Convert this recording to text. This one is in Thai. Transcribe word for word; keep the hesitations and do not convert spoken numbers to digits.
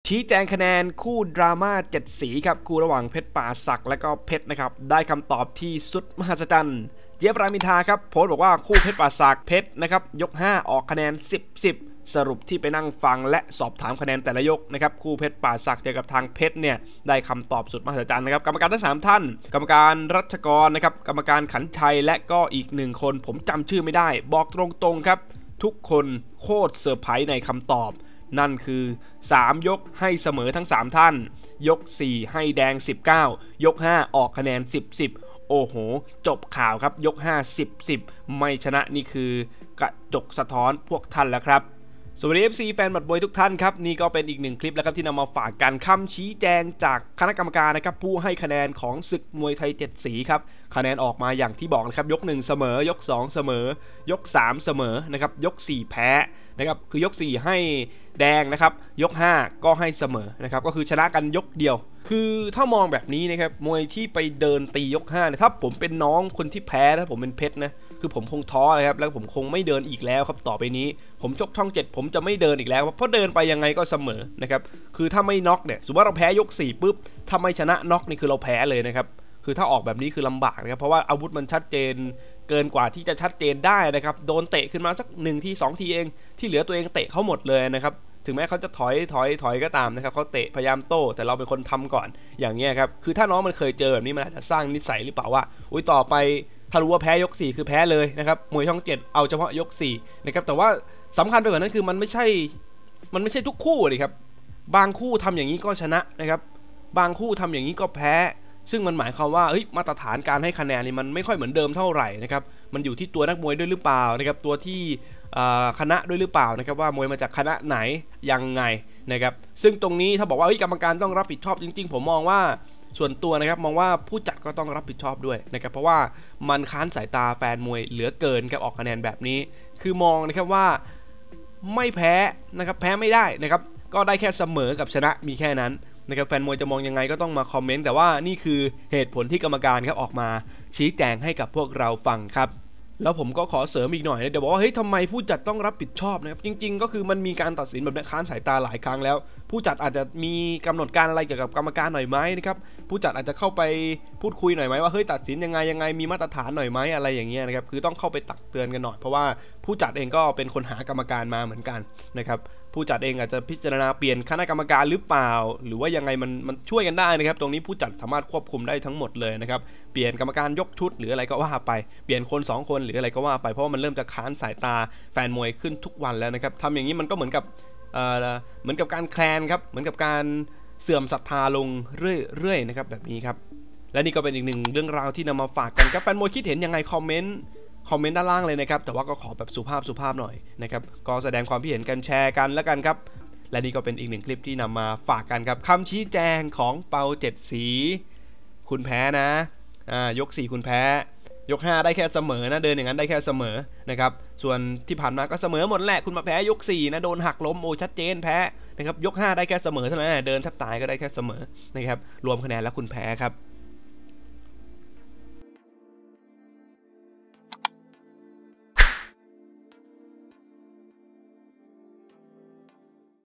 ชี้แจงคะแนนคู่ดราม่าเจ็ดสีครับคู่ระหว่างเพชรป่าศักดิ์และก็เพชรนะครับได้คำตอบที่สุดมหัศจรรย์เจี๊ยบรามินทาครับโพสต์บอกว่าคู่เพชรป่าศักดิ์เพชรนะครับยกห้าออกคะแนนสิบ สิบสรุปที่ไปนั่งฟังและสอบถามคะแนนแต่ละยกนะครับคู่เพชรป่าศักดิ์เจอกับทางเพชรเนี่ยได้คำตอบสุดมหัศจรรย์นะครับกรรมการทั้งสามท่านกรรมการรัชกรนะครับกรรมการขันชัยและก็อีกหนึ่งคนผมจำชื่อไม่ได้บอกตรงๆครับทุกคนโคตรเซอร์ไพรส์ในคำตอบนั่นคือสามยกให้เสมอทั้งสามท่านยกสี่ให้แดงสิบเก้ายกห้าออกคะแนนสิบ สิบโอ้โหจบข่าวครับยกห้า สิบ สิบไม่ชนะนี่คือกระจกสะท้อนพวกท่านแล้วครับสวัสดี เอฟ ซี แฟนบัดบอยทุกท่านครับนี่ก็เป็นอีกหนึ่งคลิปแล้วครับที่นำมาฝากกันคำชี้แจงจากคณะกรรมการนะครับผู้ให้คะแนนของศึกมวยไทยเจ็ดสีครับคะแนนออกมาอย่างที่บอกนะครับยกหนึ่งเสมอยกสองเสมอยกสามเสมอนะครับยกสี่แพ้นะครับคือยกสี่ให้แดงนะครับยกห้าก็ให้เสมอนะครับก็คือชนะกันยกเดียวคือถ้ามองแบบนี้นะครับมวยที่ไปเดินตียกห้าเนี่ยถ้าผมเป็นน้องคนที่แพ้ถ้าผมเป็นเพชรนะคือผมคงท้อเลยครับแล้วผมคงไม่เดินอีกแล้วครับต่อไปนี้ผมชกช่องเจ็ดผมจะไม่เดินอีกแล้วเพราะเดินไปยังไงก็เสมอนะครับคือถ้าไม่น็อกเนี่ยสมมติว่าเราแพ้ยกสี่ปุ๊บถ้าไม่ชนะน็อกนี่คือเราแพ้เลยนะครับคือถ้าออกแบบนี้คือลำบากนะครับเพราะว่าอาวุธมันชัดเจนเกินกว่าที่จะชัดเจนได้นะครับโดนเตะขึ้นมาสักหนึ่งทีสองทีเองที่เหลือตัวเองเตะเขาหมดเลยนะครับถึงแม้เขาจะถอยถอยถอยก็ตามนะครับเขาเตะพยายามโต้แต่เราเป็นคนทำก่อนอย่างเงี้ยครับคือถ้าน้องมันเคยเจอแบบนี้มันอาจจะสร้างนิสัยหรือเปล่าว่าอุ้ยต่อไปถ้ารู้ว่าแพ้ยกสี่คือแพ้เลยนะครับมวยช่องเจ็ดเอาเฉพาะยกสี่นะครับแต่ว่าสำคัญไปกว่านั้นคือมันไม่ใช่มันไม่ใช่ทุกคู่เลยครับบางคู่ทำอย่างนี้ก็ชนะนะครับบางคู่ทำอย่างนี้ก็แพ้ซึ่งมันหมายความว่าเฮ้ยมาตรฐานการให้คะแนนนี่มันไม่ค่อยเหมือนเดิมเท่าไหร่นะครับมันอยู่ที่ตัวนักมวยด้วยหรือเปล่านะครับตัวที่คณะด้วยหรือเปล่านะครับว่ามวยมาจากคณะไหนยังไงนะครับซึ่งตรงนี้ถ้าบอกว่าเฮ้ยกรรมการต้องรับผิดชอบจริงๆผมมองว่าส่วนตัวนะครับมองว่าผู้จัดก็ต้องรับผิดชอบด้วยนะครับเพราะว่ามันค้านสายตาแฟนมวยเหลือเกินครับออกคะแนนแบบนี้คือมองนะครับว่าไม่แพ้นะครับแพ้ไม่ได้นะครับก็ได้แค่เสมอกับชนะมีแค่นั้นนะครับแฟนมวยจะมองยังไงก็ต้องมาคอมเมนต์แต่ว่านี่คือเหตุผลที่กรรมการครับออกมาชี้แจงให้กับพวกเราฟังครับแล้วผมก็ขอเสริมอีกหน่อยนะเดี๋ยวบอกว่าเฮ้ยทำไมผู้จัดต้องรับผิดชอบนะครับจริงๆก็คือมันมีการตัดสินแบบนี้ค้านสายตาหลายครั้งแล้วผู้จัดอาจจะมีกำหนดการอะไรเกี่ยวกับกรรมการหน่อยไหมนะครับผู้จัดอาจจะเข้าไปพูดคุยหน่อยไหมว่าเฮ้ยตัดสินยังไงยังไงมีมาตรฐานหน่อยไหมอะไรอย่างเงี้ยนะครับคือต้องเข้าไปตักเตือนกันหน่อยเพราะว่าผู้จัดเองก็เป็นคนหากรรมการมาเหมือนกันนะครับผู้จัดเองอาจจะพิจารณาเปลี่ยนคณะกรรมการหรือเปล่าหรือว่ายังไงมันมันช่วยกันได้นะครับตรงนี้ผู้จัดสามารถควบคุมได้ทั้งหมดเลยนะครับเปลี่ยนกรรมการยกชุดหรืออะไรก็ว่าไปเปลี่ยนคนสองคนหรืออะไรก็ว่าไปเพราะว่ามันเริ่มจะค้านสายตาแฟนมวยขึ้นทุกวันแล้วนะครับทำอย่างนี้มันก็เหมือนกับเอ่อเหมือนกับการแคลนครับเหมือนกับการเสื่อมศรัทธาลงเรื่อยๆนะครับแบบนี้ครับและนี่ก็เป็นอีกหนึ่งเรื่องราวที่นำมาฝากกันครับแฟนมวยคิดเห็นยังไงคอมเมนต์คอมเมนต์ด้านล่างเลยนะครับแต่ว่าก็ขอแบบสุภาพสุภาพหน่อยนะครับก็แสดงความคิดเห็นกันแชร์กันแล้วกันครับและนี่ก็เป็นอีกหนึ่งคลิปที่นำมาฝากกันครับคำชี้แจงของเปาเจ็ดสีคุณแพ้นะอ่ายกสี่คุณแพ้ยกห้าได้แค่เสมอนะเดินอย่างนั้นได้แค่เสมอนะครับส่วนที่ผ่านมาก็เสมอหมดแหละคุณมาแพ้ยกสี่นะโดนหักล้มโอ้ชัดเจนแพ้นะครับยกห้าได้แค่เสมอเท่านั้นเดินแทบตายก็ได้แค่เสมอนะครับรวมคะแนนแล้วคุณแพ้ครับ